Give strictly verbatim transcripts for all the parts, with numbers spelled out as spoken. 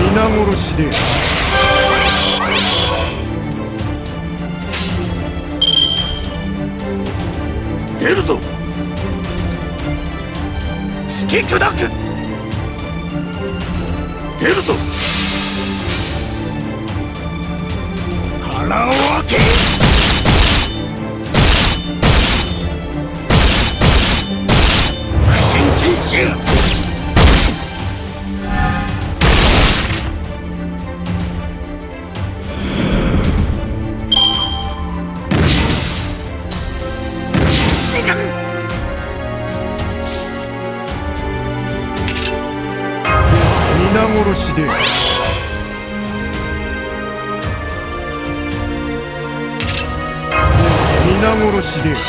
皆殺しで出るぞ。突き砕く。出るぞ。腹を開け。不審禁止。皆殺しで皆殺しで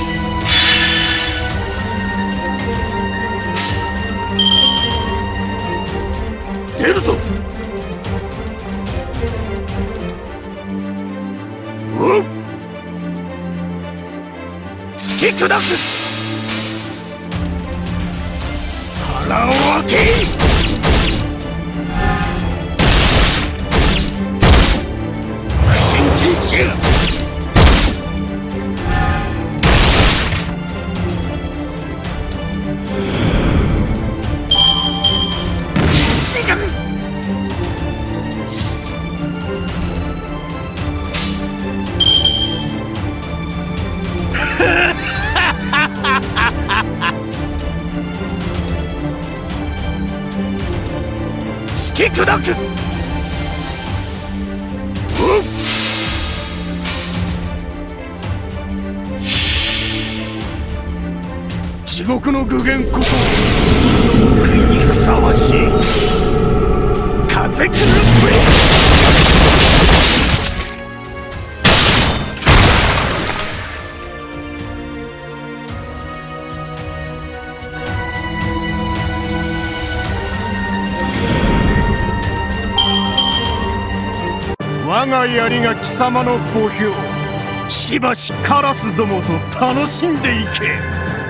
出るぞ。おう、突き砕く。腹を開け。禁止。突き砕く。地獄の具現こそ報いにふさわしい。風狂う。我が槍が貴様の墓標。しばしカラスどもと楽しんでいけ。